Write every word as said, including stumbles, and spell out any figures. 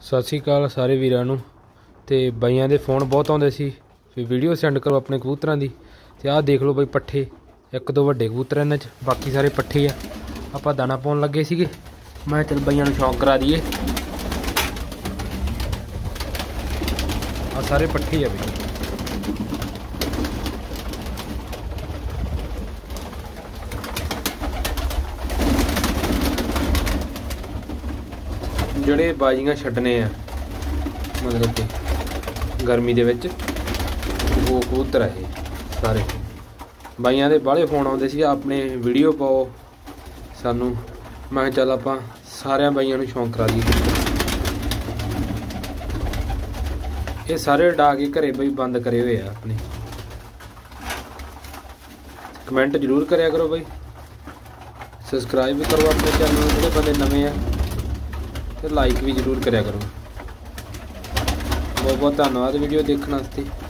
सत श्री अकाल सारे वीरां नूं। ते बाइयां दे फोन बहुत आउंदे सी भी वीडियो सेंड करो अपने कबूतरां दी। ते आह देख लो बई पट्ठे, एक दो वड्डे कबूतर इन्हां च, बाकी सारे पट्ठे आ। आपां दाना पाउण लगे सीगे, मैं चल बाइयां नूं शौक करा दईए। आ सारे पट्ठे आ बई। ਜਿਹੜੇ ਬਾਜ਼ੀਆਂ ਛੱਡਣੇ ਆ मतलब कि गर्मी ਦੇ ਵਿੱਚ ਉਹ ਕਬੂਤਰ ਆ ਇਹ ਸਾਰੇ। ਬਾਈਆਂ ਦੇ ਬਾਹਲੇ ਫੋਨ ਆਉਂਦੇ ਸੀ ਆਪਣੇ ਵੀਡੀਓ ਪਾਓ ਸਾਨੂੰ, ਮੈਂ ਕਿਹਾ ਚੱਲ ਆਪਾਂ ਸਾਰਿਆਂ ਬਾਈਆਂ ਨੂੰ ਸ਼ੌਂਕ ਕਰਾ ਦਈਏ। ਇਹ ਸਾਰੇ ਉਡਾ ਕੇ ਘਰੇ ਬਈ ਬੰਦ ਕਰੇ ਹੋਏ ਆ ਆਪਣੇ। ਕਮੈਂਟ ਜ਼ਰੂਰ ਕਰਿਆ ਕਰੋ ਬਈ, ਸਬਸਕ੍ਰਾइब भी करो अपने चैनल ਜਿਹੜੇ ਬੰਦੇ ਨਵੇਂ ਆ, ਤੇ ਲਾइक भी जरूर करा करो। बहुत बहुत धन्यवाद वीडियो देखने वास्ते।